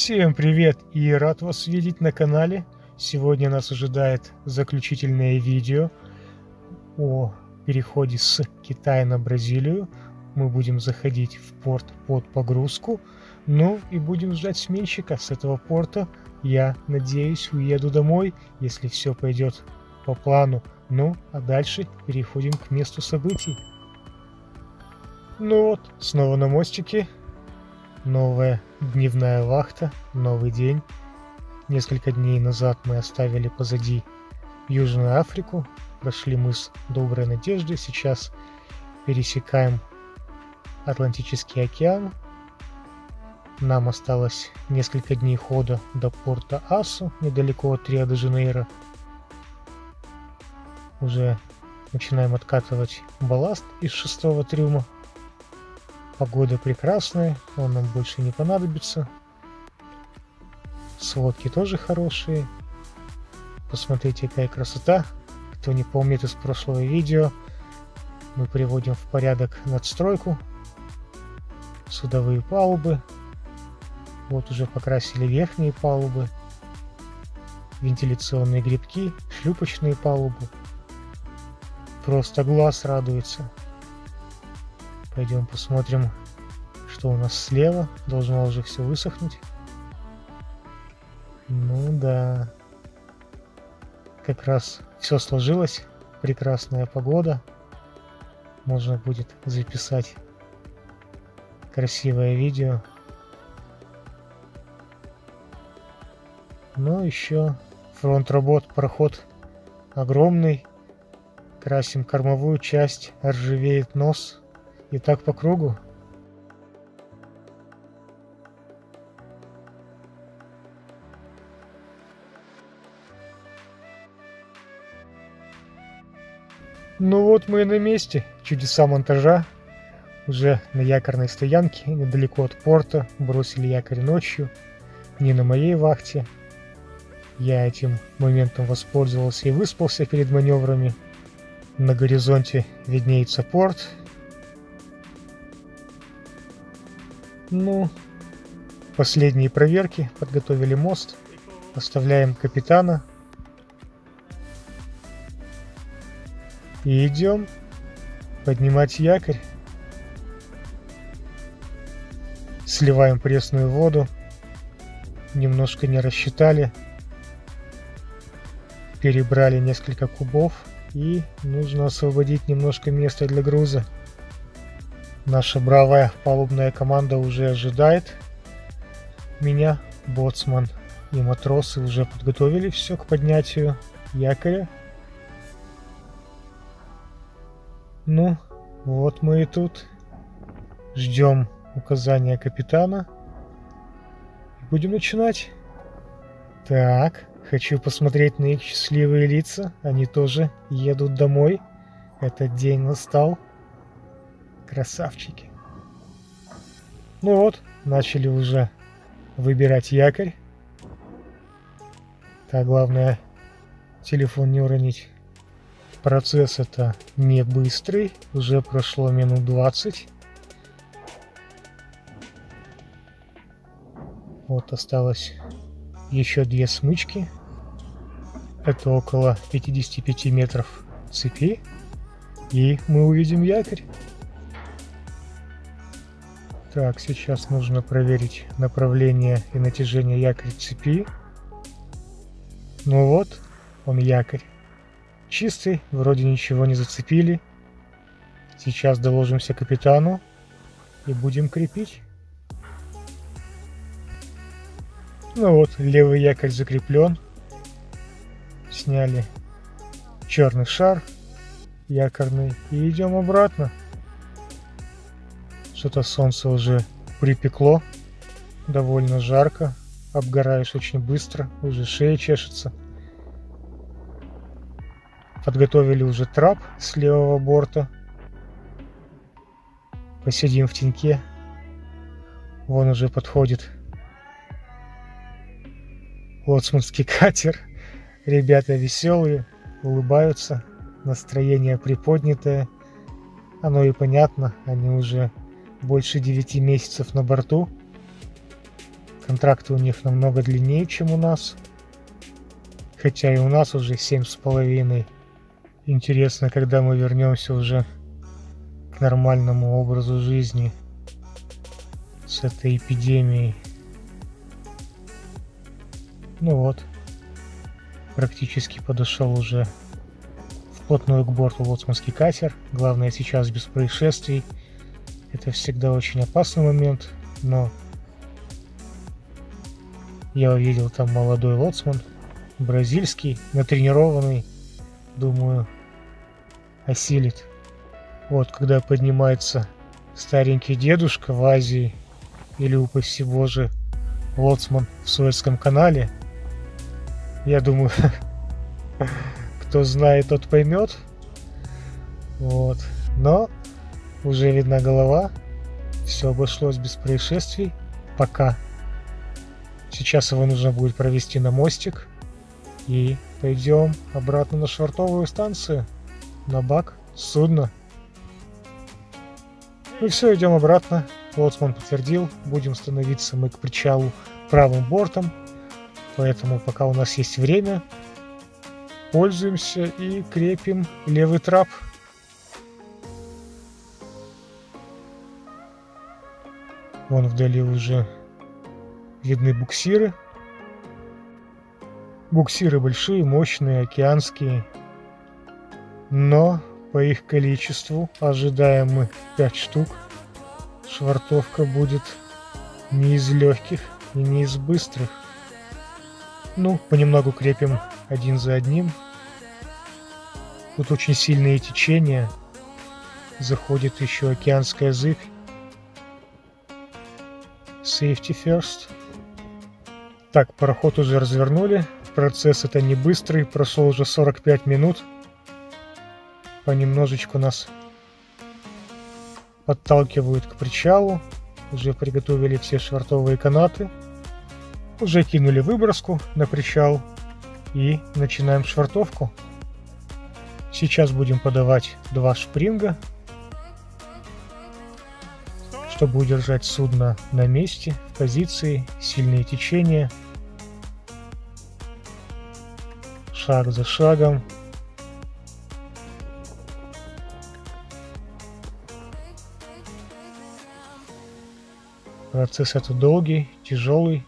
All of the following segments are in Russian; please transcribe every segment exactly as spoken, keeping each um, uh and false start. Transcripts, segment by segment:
Всем привет и рад вас видеть на канале. Сегодня нас ожидает заключительное видео о переходе с Китая на Бразилию. Мы будем заходить в порт под погрузку, ну и будем ждать сменщика с этого порта. Я надеюсь, уеду домой, если все пойдет по плану. Ну, а дальше переходим к месту событий. Ну вот, снова на мостике. Новая дневная вахта, новый день. Несколько дней назад мы оставили позади Южную Африку, прошли мыс Доброй Надежды, сейчас пересекаем Атлантический океан. Нам осталось несколько дней хода до порта Асу, недалеко от Рио-де-Жанейро. Уже начинаем откатывать балласт из шестого трюма. Погода прекрасная, он нам больше не понадобится. Сводки тоже хорошие. Посмотрите, какая красота. Кто не помнит из прошлого видео, мы приводим в порядок надстройку. Судовые палубы. Вот уже покрасили верхние палубы. Вентиляционные гребки, шлюпочные палубы. Просто глаз радуется. Пойдем посмотрим, что у нас слева. Должно уже все высохнуть. Ну да. Как раз все сложилось. Прекрасная погода. Можно будет записать красивое видео. Но еще фронт работ, проход огромный. Красим кормовую часть, ржавеет нос. И так по кругу. Ну вот мы и на месте. Чудеса монтажа. Уже на якорной стоянке, недалеко от порта. Бросили якорь ночью. Не на моей вахте. Я этим моментом воспользовался и выспался перед маневрами. На горизонте виднеется порт. Ну, последние проверки, подготовили мост, оставляем капитана и идем поднимать якорь. Сливаем пресную воду, немножко не рассчитали, перебрали несколько кубов и нужно освободить немножко места для груза. Наша бравая палубная команда уже ожидает меня. Боцман и матросы уже подготовили все к поднятию якоря. Ну, вот мы и тут. Ждем указания капитана. Будем начинать. Так, хочу посмотреть на их счастливые лица. Они тоже едут домой. Этот день настал. Красавчики. Ну вот, начали уже выбирать якорь. Так, главное телефон не уронить. Процесс это не быстрый. Уже прошло минут двадцать. Вот осталось еще две смычки. Это около пятидесяти пяти метров цепи. И мы увидим якорь. Так, сейчас нужно проверить направление и натяжение якоря цепи. Ну вот, он якорь. Чистый, вроде ничего не зацепили. Сейчас доложимся капитану и будем крепить. Ну вот, левый якорь закреплен. Сняли черный шар якорный и идем обратно. Что-то солнце уже припекло, довольно жарко, обгораешь очень быстро, уже шея чешется. Подготовили уже трап с левого борта. Посидим в теньке. Вон уже подходит лоцманский катер. Ребята веселые, улыбаются, настроение приподнятое. Оно и понятно, они уже больше девяти месяцев на борту. Контракты у них намного длиннее, чем у нас. Хотя и у нас уже семь с половиной. Интересно, когда мы вернемся уже к нормальному образу жизни с этой эпидемией. Ну вот. Практически подошел уже вплотную к борту лоцманский катер. Главное сейчас без происшествий. Это всегда очень опасный момент, но я увидел там молодой лоцман, бразильский, натренированный, думаю, осилит. Вот, когда поднимается старенький дедушка в Азии, или, упаси Боже, лоцман в Суэцком канале, я думаю, кто знает, тот поймет. Вот. Но уже видна голова. Все обошлось без происшествий. Пока. Сейчас его нужно будет провести на мостик. И пойдем обратно на швартовую станцию. На бак судна. Ну все, идем обратно. Лоцман подтвердил. Будем становиться мы к причалу правым бортом. Поэтому пока у нас есть время, пользуемся и крепим левый трап. Вон вдали уже видны буксиры. Буксиры большие, мощные, океанские. Но по их количеству ожидаем мы пять штук. Швартовка будет не из легких и не из быстрых. Ну, понемногу крепим один за одним. Тут очень сильные течения. Заходит еще океанская зыбь. Safety first. Так, пароход уже развернули. Процесс это не быстрый. Прошел уже сорок пять минут. Понемножечку нас подталкивают к причалу. Уже приготовили все швартовые канаты. Уже кинули выброску на причал и начинаем швартовку. Сейчас будем подавать два шпринга, чтобы удержать судно на месте, в позиции, сильные течения. Шаг за шагом. Процесс это долгий, тяжелый.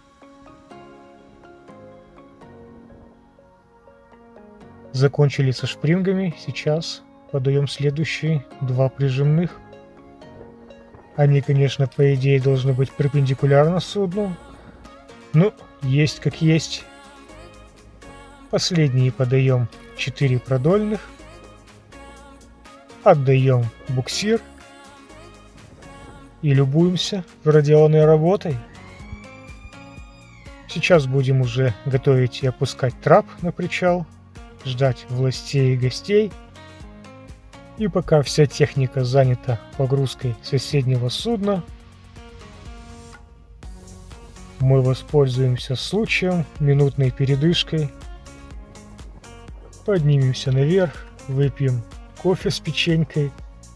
Закончили со шпрингами, сейчас подаем следующие два прижимных. Они, конечно, по идее должны быть перпендикулярно судну, но есть как есть. Последние подаем четыре продольных, отдаем буксир и любуемся проделанной работой. Сейчас будем уже готовить и опускать трап на причал. Ждать властей и гостей. И пока вся техника занята погрузкой соседнего судна, мы воспользуемся случаем, минутной передышкой. Поднимемся наверх, выпьем кофе с печенькой,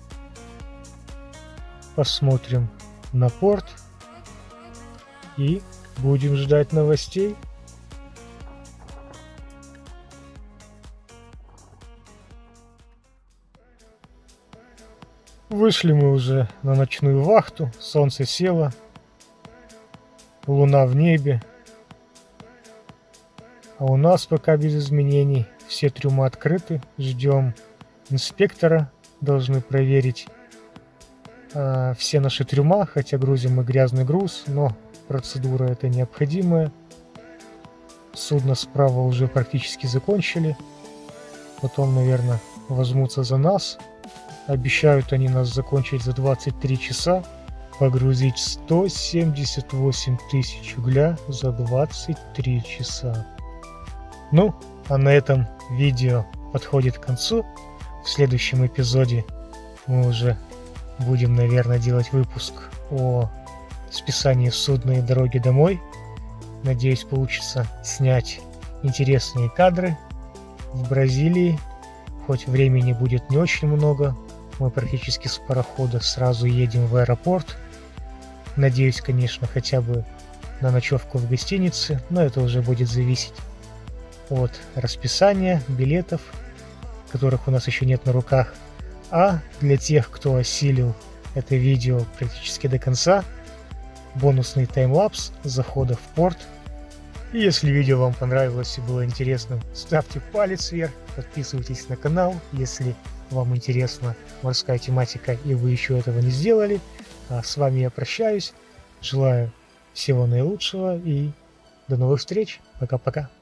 посмотрим на порт и будем ждать новостей. Вышли мы уже на ночную вахту, солнце село, луна в небе, а у нас пока без изменений, все трюмы открыты, ждем инспектора, должны проверить э, все наши трюма, хотя грузим мы грязный груз, но процедура эта необходимая. Судно справа уже практически закончили, потом, наверное, возьмутся за нас. Обещают они нас закончить за двадцать три часа, погрузить сто семьдесят восемь тысяч угля за двадцать три часа. Ну, а на этом видео подходит к концу. В следующем эпизоде мы уже будем, наверное, делать выпуск о списании судна и дороге домой. Надеюсь, получится снять интересные кадры в Бразилии. Хоть времени будет не очень много, мы практически с парохода сразу едем в аэропорт. Надеюсь, конечно, хотя бы на ночевку в гостинице, но это уже будет зависеть от расписания, билетов, которых у нас еще нет на руках. А для тех, кто осилил это видео практически до конца, бонусный таймлапс захода в порт. И если видео вам понравилось и было интересным, ставьте палец вверх, подписывайтесь на канал, если вам интересна морская тематика и вы еще этого не сделали. А с вами я прощаюсь, желаю всего наилучшего и до новых встреч, пока-пока.